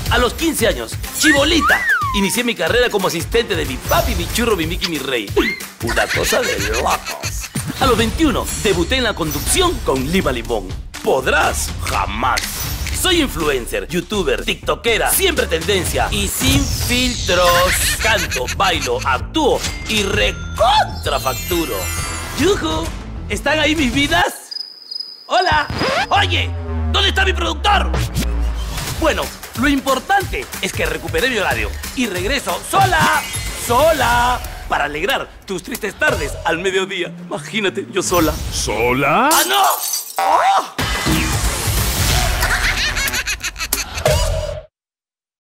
A los 15 años, chibolita, inicié mi carrera como asistente de mi papi, mi churro, mi Mickey, mi rey. Una cosa de locos. A los 21, debuté en la conducción con Lima Limón. ¿Podrás? Jamás. Soy influencer, youtuber, tiktokera, siempre tendencia y sin filtros. Canto, bailo, actúo y recontrafacturo. ¡Yujú! ¿Están ahí mis vidas? ¡Hola! ¡Oye! ¿Dónde está mi productor? Bueno, lo importante es que recuperé mi horario y regreso sola, para alegrar tus tristes tardes al mediodía. Imagínate, yo sola. ¿Sola? ¡Ah, no! ¡Oh!